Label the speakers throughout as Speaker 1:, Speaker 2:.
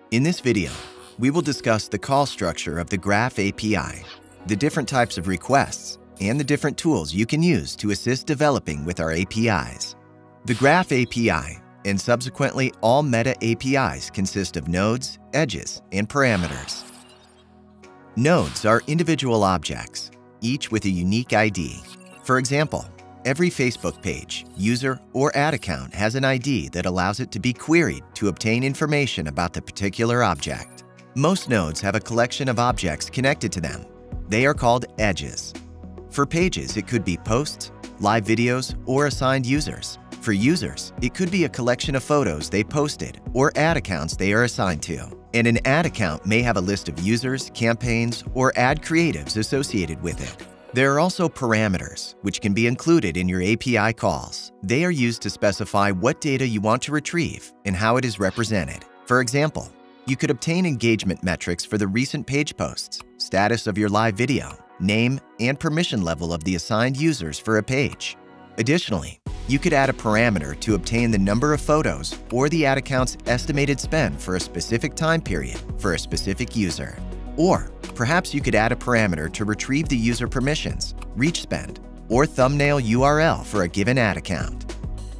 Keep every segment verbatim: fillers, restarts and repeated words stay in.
Speaker 1: In this video, we will discuss the call structure of the Graph A P I, the different types of requests, and the different tools you can use to assist developing with our A P Is. The Graph A P I, and subsequently all Meta A P Is, consist of nodes, edges, and parameters. Nodes are individual objects, each with a unique I D. For example, every Facebook page, user, or ad account has an I D that allows it to be queried to obtain information about the particular object. Most nodes have a collection of objects connected to them. They are called edges. For pages, it could be posts, live videos, or assigned users. For users, it could be a collection of photos they posted or ad accounts they are assigned to. And an ad account may have a list of users, campaigns, or ad creatives associated with it. There are also parameters, which can be included in your A P I calls. They are used to specify what data you want to retrieve and how it is represented. For example, you could obtain engagement metrics for the recent page posts, status of your live video, name, and permission level of the assigned users for a page. Additionally, you could add a parameter to obtain the number of photos or the ad account's estimated spend for a specific time period for a specific user. Or perhaps you could add a parameter to retrieve the user permissions, reach spend, or thumbnail U R L for a given ad account.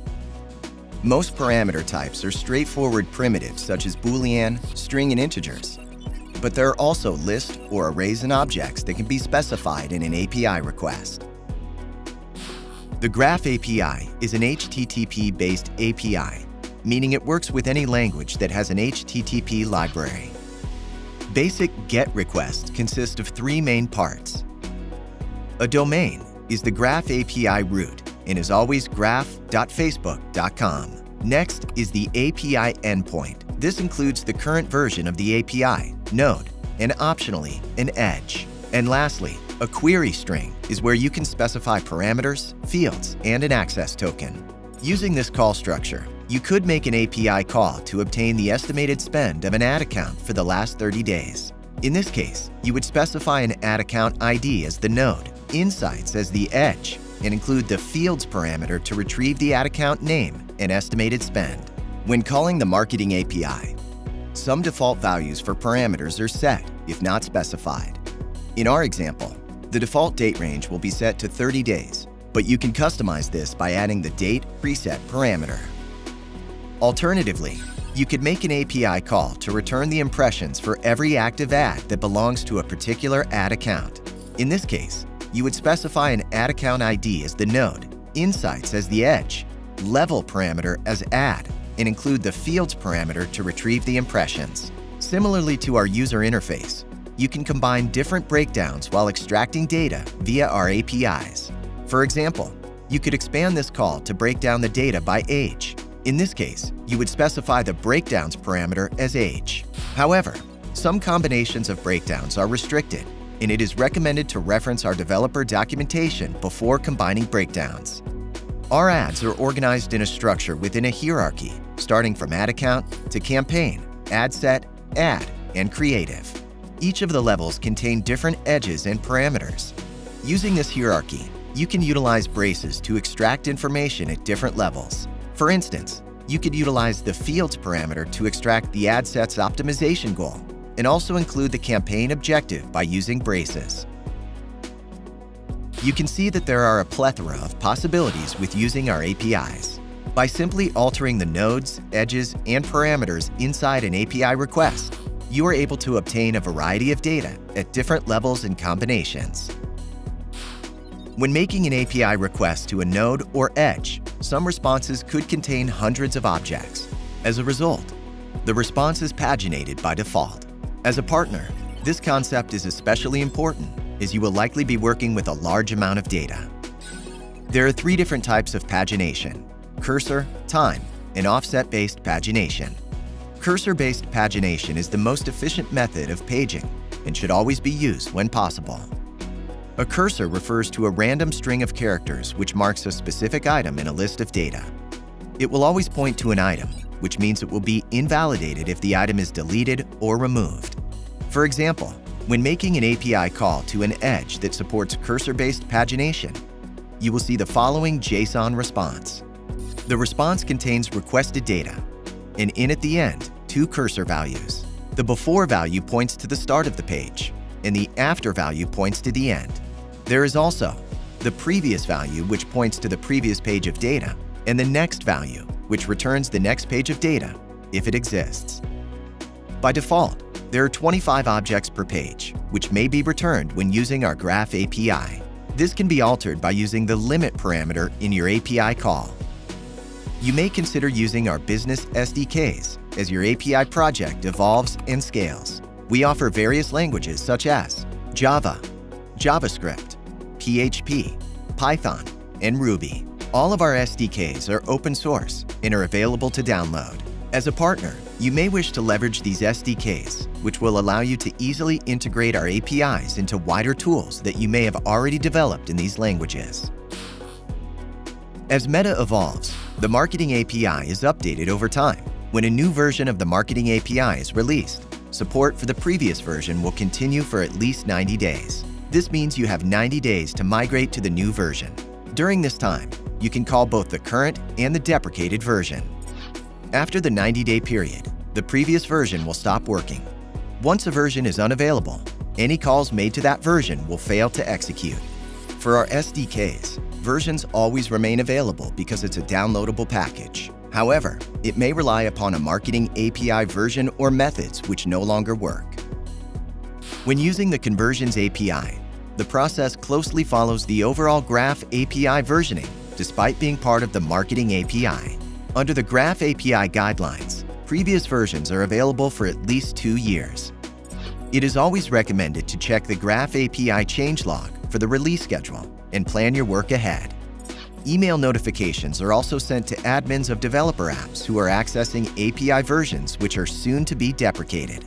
Speaker 1: Most parameter types are straightforward primitives such as Boolean, string, and integers. But there are also lists or arrays and objects that can be specified in an A P I request. The Graph A P I is an H T T P-based A P I, meaning it works with any language that has an H T T P library. Basic GET requests consist of three main parts. A domain is the Graph A P I root and is always graph dot facebook dot com. Next is the A P I endpoint. This includes the current version of the A P I, node, and optionally, an edge. And lastly, a query string is where you can specify parameters, fields, and an access token. Using this call structure, you could make an A P I call to obtain the estimated spend of an ad account for the last thirty days. In this case, you would specify an ad account I D as the node, insights as the edge, and include the fields parameter to retrieve the ad account name and estimated spend. When calling the marketing A P I, some default values for parameters are set if not specified. In our example, the default date range will be set to thirty days, but you can customize this by adding the date preset parameter. Alternatively, you could make an A P I call to return the impressions for every active ad that belongs to a particular ad account. In this case, you would specify an ad account I D as the node, insights as the edge, level parameter as ad, and include the fields parameter to retrieve the impressions. Similarly to our user interface, you can combine different breakdowns while extracting data via our A P Is. For example, you could expand this call to break down the data by age. In this case, you would specify the breakdowns parameter as age. However, some combinations of breakdowns are restricted, and it is recommended to reference our developer documentation before combining breakdowns. Our ads are organized in a structure within a hierarchy, starting from ad account to campaign, ad set, ad, and creative. Each of the levels contain different edges and parameters. Using this hierarchy, you can utilize braces to extract information at different levels. For instance, you could utilize the fields parameter to extract the ad set's optimization goal and also include the campaign objective by using braces. You can see that there are a plethora of possibilities with using our A P Is. By simply altering the nodes, edges, and parameters inside an A P I request, you are able to obtain a variety of data at different levels and combinations. When making an A P I request to a node or edge, some responses could contain hundreds of objects. As a result, the response is paginated by default. As a partner, this concept is especially important as you will likely be working with a large amount of data. There are three different types of pagination: cursor, time, and offset-based pagination. Cursor-based pagination is the most efficient method of paging and should always be used when possible. A cursor refers to a random string of characters which marks a specific item in a list of data. It will always point to an item, which means it will be invalidated if the item is deleted or removed. For example, when making an A P I call to an edge that supports cursor-based pagination, you will see the following JSON response. The response contains requested data, and in at the end, two cursor values. The before value points to the start of the page, and the after value points to the end. There is also the previous value, which points to the previous page of data, and the next value, which returns the next page of data, if it exists. By default, there are twenty-five objects per page, which may be returned when using our Graph A P I. This can be altered by using the limit parameter in your A P I call. You may consider using our business S D Ks as your A P I project evolves and scales. We offer various languages such as Java, JavaScript, P H P, Python, and Ruby. All of our S D Ks are open source and are available to download. As a partner, you may wish to leverage these S D Ks, which will allow you to easily integrate our A P Is into wider tools that you may have already developed in these languages. As Meta evolves, the Marketing A P I is updated over time. When a new version of the Marketing A P I is released, support for the previous version will continue for at least ninety days. This means you have ninety days to migrate to the new version. During this time, you can call both the current and the deprecated version. After the ninety-day period, the previous version will stop working. Once a version is unavailable, any calls made to that version will fail to execute. For our S D Ks, versions always remain available because it's a downloadable package. However, it may rely upon a Marketing A P I version or methods which no longer work. When using the Conversions A P I, the process closely follows the overall Graph A P I versioning, despite being part of the Marketing A P I. Under the Graph A P I guidelines, previous versions are available for at least two years. It is always recommended to check the Graph A P I changelog for the release schedule and plan your work ahead. Email notifications are also sent to admins of developer apps who are accessing A P I versions which are soon to be deprecated.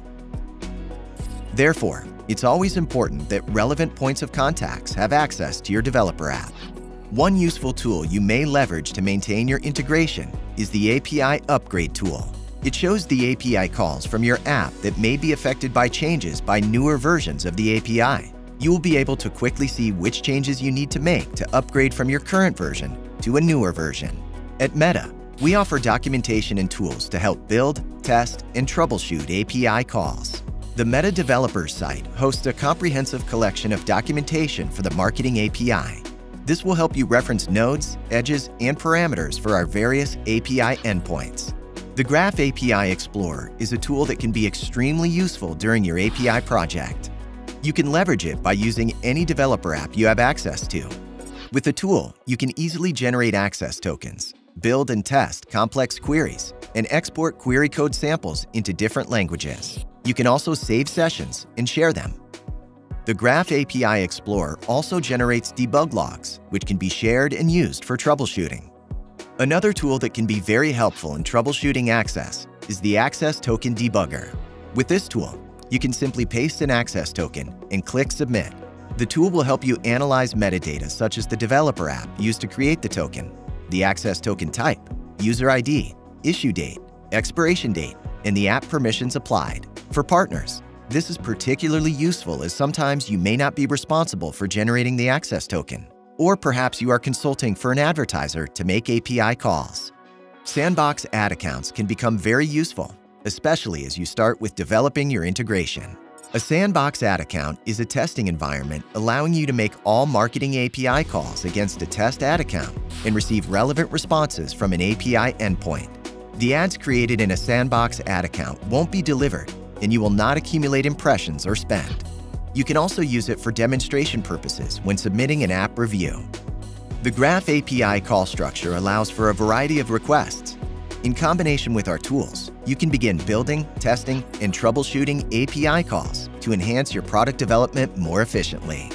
Speaker 1: Therefore, it's always important that relevant points of contacts have access to your developer app. One useful tool you may leverage to maintain your integration is the A P I Upgrade tool. It shows the A P I calls from your app that may be affected by changes by newer versions of the A P I. You will be able to quickly see which changes you need to make to upgrade from your current version to a newer version. At Meta, we offer documentation and tools to help build, test, and troubleshoot A P I calls. The Meta Developers site hosts a comprehensive collection of documentation for the Marketing A P I. This will help you reference nodes, edges, and parameters for our various A P I endpoints. The Graph A P I Explorer is a tool that can be extremely useful during your A P I project. You can leverage it by using any developer app you have access to. With the tool, you can easily generate access tokens, build and test complex queries, and export query code samples into different languages. You can also save sessions and share them. The Graph A P I Explorer also generates debug logs, which can be shared and used for troubleshooting. Another tool that can be very helpful in troubleshooting access is the Access Token Debugger. With this tool, you can simply paste an access token and click Submit. The tool will help you analyze metadata such as the developer app used to create the token, the access token type, user I D, issue date, expiration date, and the app permissions applied. For partners, this is particularly useful as sometimes you may not be responsible for generating the access token, or perhaps you are consulting for an advertiser to make A P I calls. Sandbox ad accounts can become very useful, especially as you start with developing your integration. A sandbox ad account is a testing environment allowing you to make all Marketing A P I calls against a test ad account and receive relevant responses from an A P I endpoint. The ads created in a sandbox ad account won't be delivered, and you will not accumulate impressions or spend. You can also use it for demonstration purposes when submitting an app review. The Graph A P I call structure allows for a variety of requests. In combination with our tools, you can begin building, testing, and troubleshooting A P I calls to enhance your product development more efficiently.